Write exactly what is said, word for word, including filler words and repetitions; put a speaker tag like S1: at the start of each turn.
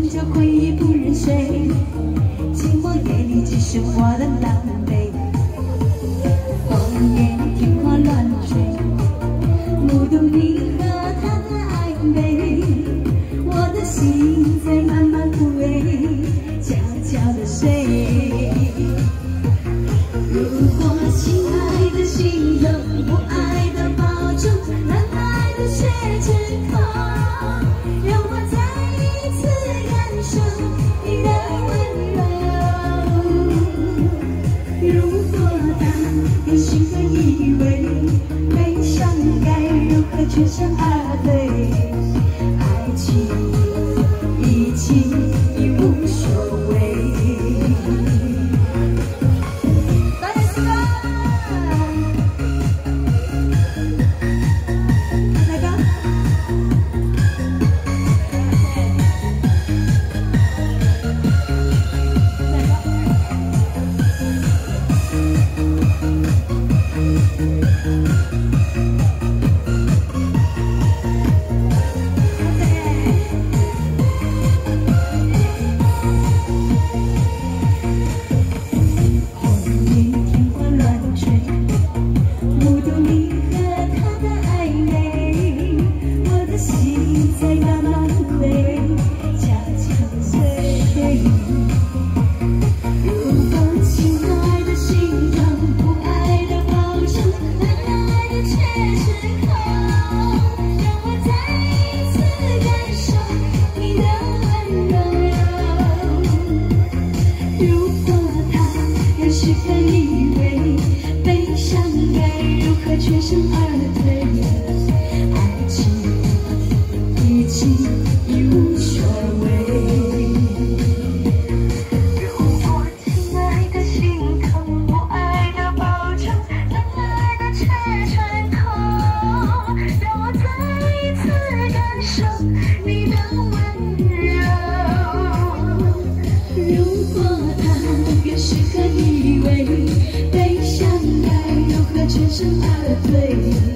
S1: 就回忆不忍睡，寂寞夜里只剩我的狼狈。荒野天花乱坠，目睹你和他的暧昧，我的心在慢慢枯萎，悄悄地睡。如果亲爱的心中不爱的保重，难爱的却只空，让我再一次感受你的温柔。如果当你心存以为悲伤该如何全身而退，爱情已经已无所谓。全身而退，爱情已经已无所谓。如果亲爱的心疼，不爱的保证，难爱的却穿透，让我再一次感受你的温柔。如果他越是刻意为悲伤该如何全身而退？